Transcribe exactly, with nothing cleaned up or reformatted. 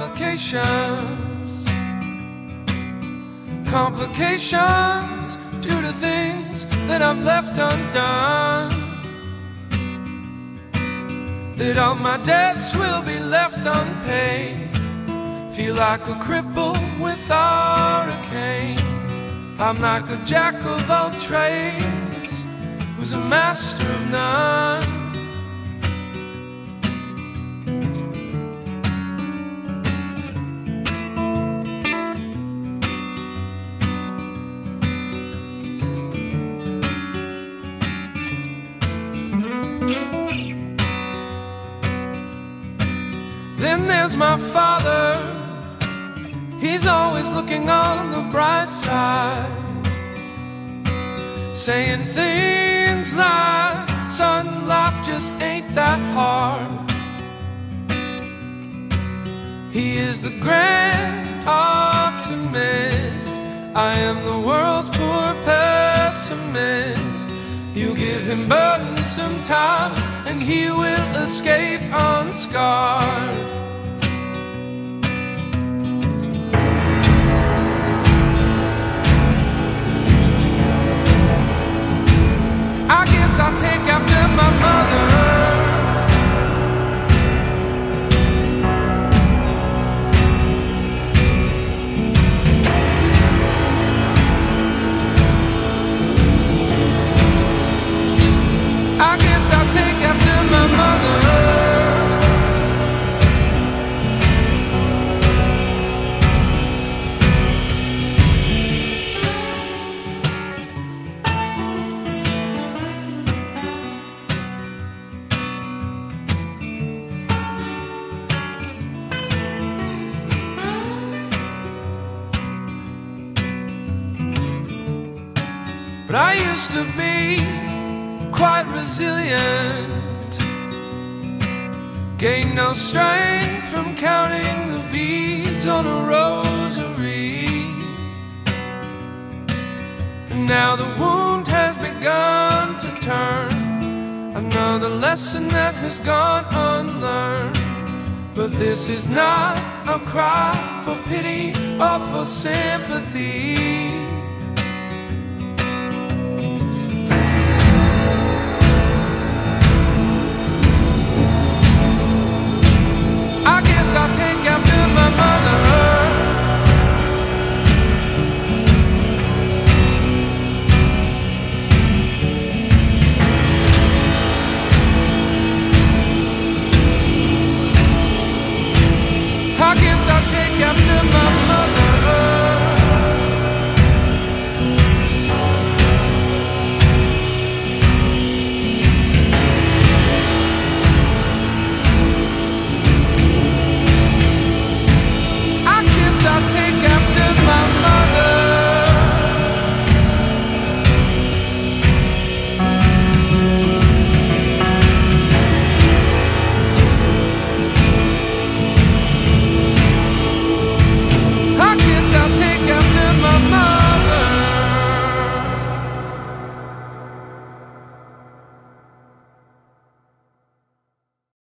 complications. Complications due to things that I've left undone. That all my debts will be left unpaid. Feel like a cripple without a cane. I'm like a jack of all trades who's a master of none. Then there's my father. He's always looking on the bright side, saying things like, son, life just ain't that hard. He is the grand optimist. I am the world's poor pessimist. You give him burdens sometimes and he will escape unscarred. I'll take after my mother. I guess I'll take after my mother. But I used to be quite resilient, gained no strength from counting the beads on a rosary. And now the wound has begun to turn, another lesson that has gone unlearned. But this is not a cry for pity or for sympathy.